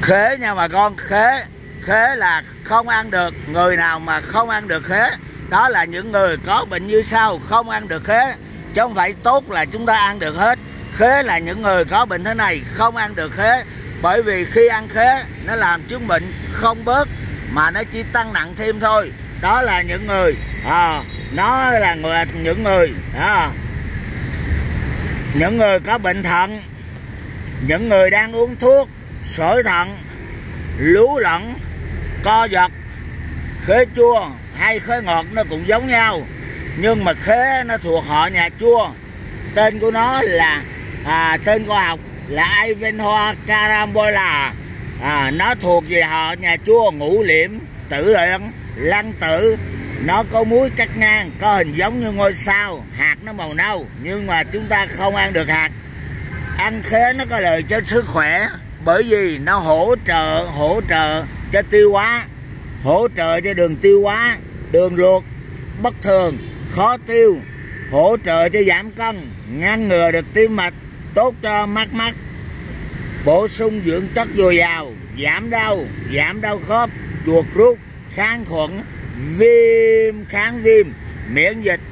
Khế nha bà con. Khế là không ăn được. Người nào mà không ăn được khế, đó là những người có bệnh như sau, không ăn được khế. Chứ không phải tốt là chúng ta ăn được hết. Khế là những người có bệnh thế này không ăn được khế. Bởi vì khi ăn khế nó làm chứng bệnh không bớt mà nó chỉ tăng nặng thêm thôi. Đó là những người nó là những người có bệnh thận, những người đang uống thuốc sỏi thận, lú lẫn, co giật. Khế chua hay khế ngọt nó cũng giống nhau, nhưng mà khế nó thuộc họ nhà chua. Tên của nó là tên khoa học là Ivanhoe carambola. Nó thuộc về họ nhà chua, ngũ liễm, tử luyện, lăng tử. Nó có muối cắt ngang, có hình giống như ngôi sao, hạt nó màu nâu, nhưng mà chúng ta không ăn được hạt. Ăn khế nó có lợi cho sức khỏe, bởi vì nó hỗ trợ cho tiêu hóa, hỗ trợ cho đường tiêu hóa, đường ruột bất thường, khó tiêu, hỗ trợ cho giảm cân, ngăn ngừa được tim mạch, tốt cho mắt, bổ sung dưỡng chất dồi dào, giảm đau khớp, chuột rút, kháng khuẩn, kháng viêm, miễn dịch,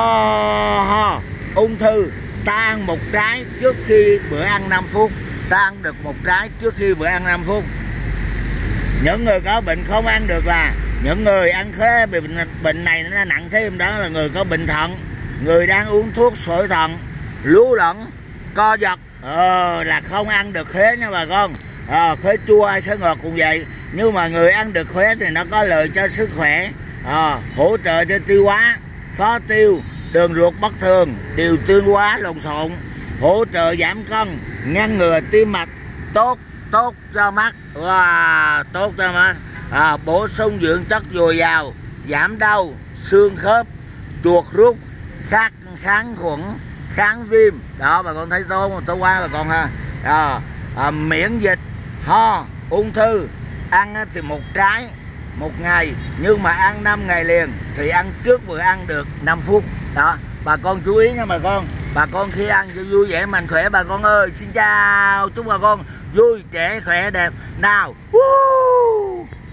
ho, ung thư. Ta ăn một trái trước khi bữa ăn 5 phút. Ta ăn được một trái trước khi bữa ăn 5 phút. Những người có bệnh không ăn được là những người ăn khế. Bệnh này nó nặng thêm, đó là người có bệnh thận, người đang uống thuốc sỏi thận, lú lẫn, co giật, là không ăn được khế nha bà con. Khế chua hay khế ngọt cũng vậy, nhưng mà người ăn được khế thì nó có lợi cho sức khỏe, hỗ trợ cho tiêu hóa, khó tiêu, đường ruột bất thường, điều tiêu hóa lộn xộn, hỗ trợ giảm cân, ngăn ngừa tim mạch, tốt cho mắt, tốt cho mắt, bổ sung dưỡng chất dồi dào, giảm đau xương khớp, chuột rút, kháng khuẩn, kháng viêm. Đó bà con thấy tốt quá bà con ha. Miễn dịch, ho, ung thư. Ăn thì một trái một ngày, nhưng mà ăn 5 ngày liền thì ăn trước bữa ăn được 5 phút. Đó bà con chú ý nha bà con. Bà con khi ăn cho vui vẻ mạnh khỏe bà con ơi. Xin chào, chúc bà con vui trẻ khỏe đẹp nào.